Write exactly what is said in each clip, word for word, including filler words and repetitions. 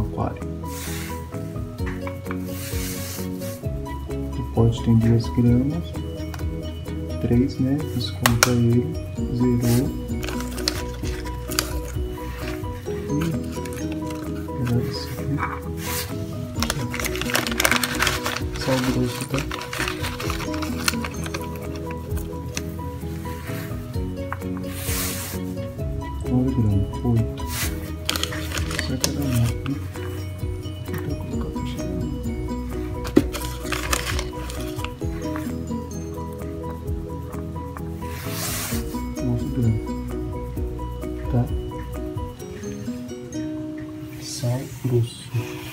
aquário. O pote tem duas gramas, três, né? Desconta ele, zerou. E pegar esse aqui. Sal grosso, tá? nove gramas, oito. Cerca da nove. Vou colocar pra chegar. nove gramas. Tá? Sal grosso.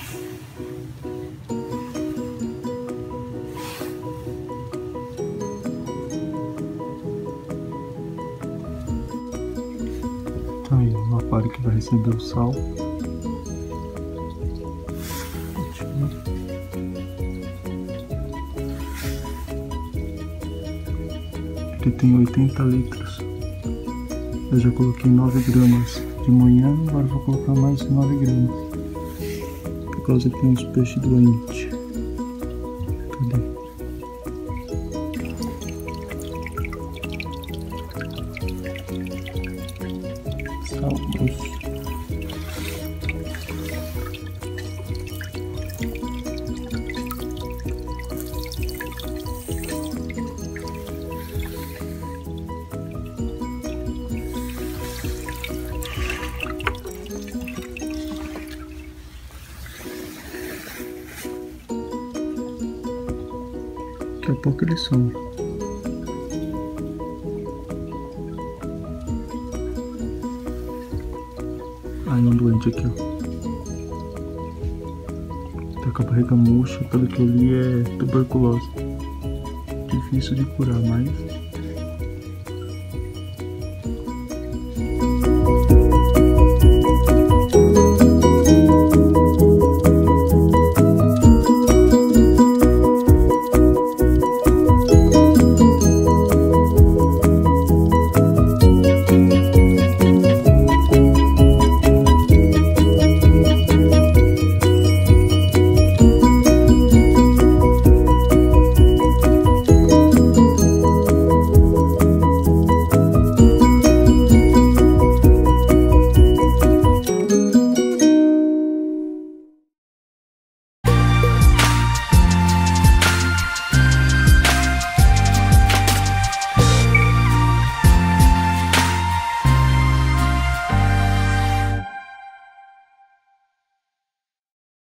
Aí, o aquário que vai receber o sal. Aqui tem oitenta litros. Eu já coloquei nove gramas de manhã, agora vou colocar mais nove gramas. Por causa que tem uns peixes doentes. Cadê? Sal grosso. Daqui a pouco eles somem. Aí um doente aqui, ó. Tá com a barriga murcha, pelo que eu li é tuberculose. Difícil de curar, mas